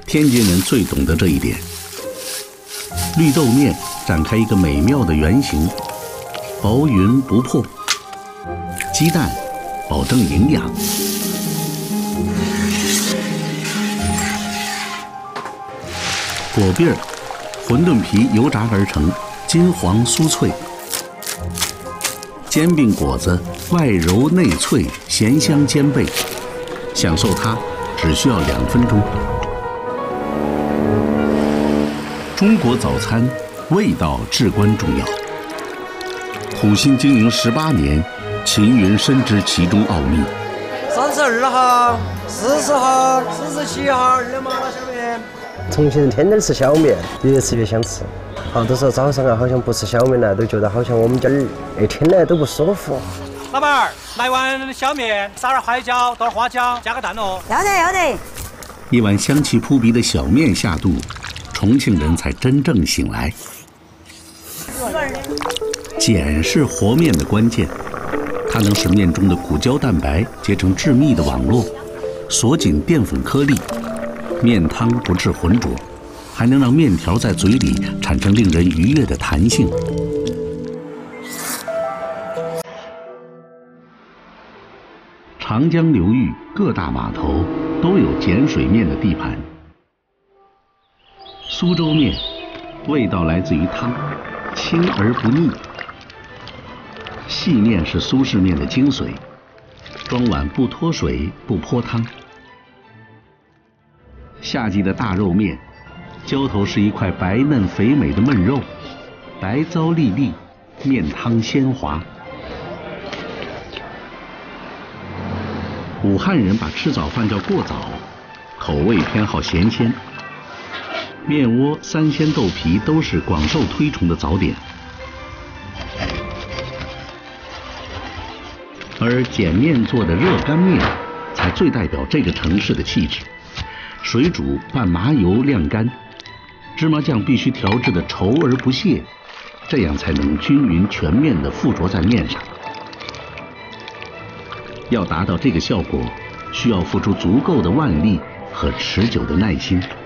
天津人最懂得这一点。绿豆面展开一个美妙的圆形，薄匀不破。鸡蛋保证营养。果篦儿，馄饨皮油炸而成，金黄酥脆。煎饼果子外柔内脆，咸香兼备，享受它只需要2分钟。中国早餐味道至关重要，苦心经营18年，秦云深知其中奥秘。 32号、40号、47号2麻辣小面。 重庆人天天吃小面，越吃越想吃。好多时候早上啊，好像不吃小面呢，都觉得好像我们家一天来都不舒服。 老板儿，来碗小面，撒点海椒，倒点花椒，加个蛋哦。 要得要得。 一碗香气扑鼻的小面下肚，重庆人才真正醒来。碱是和面的关键，它能使面中的骨胶蛋白结成致密的网络，锁紧淀粉颗粒，面汤不致浑浊，还能让面条在嘴里产生令人愉悦的弹性。长江流域各大码头都有碱水面的地盘。苏州面味道来自于汤，清而不腻。细面是苏式面的精髓，装碗不脱水不泼汤。夏季的大肉面，浇头是一块白嫩肥美的焖肉，白糟粒粒，面汤鲜滑。武汉人把吃早饭叫过早，口味偏好咸鲜。面窝、三鲜豆皮都是广受推崇的早点。而碱面做的热干面，才最代表这个城市的气质。水煮拌麻油晾干，芝麻酱必须调制的稠而不泄，这样才能均匀全面地附着在面上。要达到这个效果，需要付出足够的腕力和持久的耐心。